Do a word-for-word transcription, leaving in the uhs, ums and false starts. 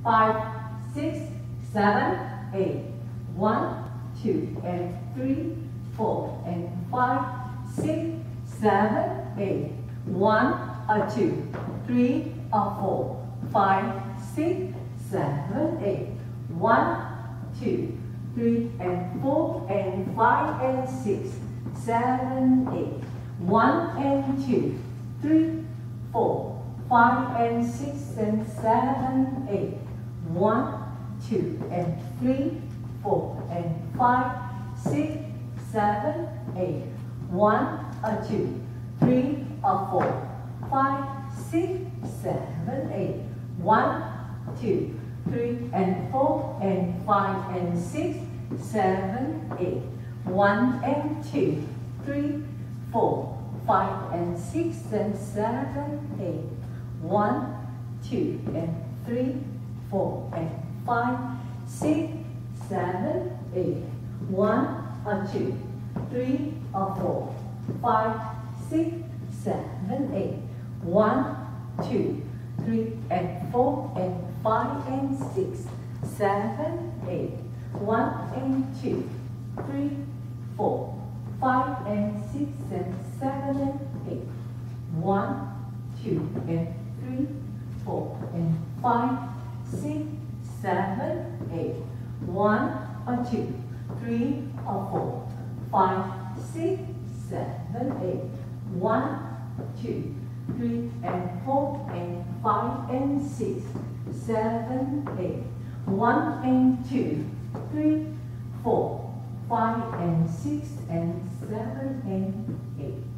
five, six, seven, eight. One, two, and three, four, and five, six, seven, eight. One, or two, three, or four, five, six, seven, eight. One, two, three, and four, and five, and six, seven, eight. One and two, three, four, five, and six, and seven, eight. One, two, and three, four, and five, six, seven, eight. One, or two, three, or four, five, six, seven, eight. One, two, three, and four, and five, and six, seven, eight. One and two, three, four, five, and six, and seven, eight. One, two, and three, four, and five, six, seven, eight. One, or two, three, or four, five, six, seven, eight. One, two, three, and four, and five, and six, seven, eight. One and two, three, four, five, and six, and seven, and eight. One, two, and three, four, and five, six, seven, eight. One, or two, three, or four, five, six, seven, eight. One, two, three, and four, and five, and six, seven, eight. One and two, three, four, five, and six, and seven, and eight.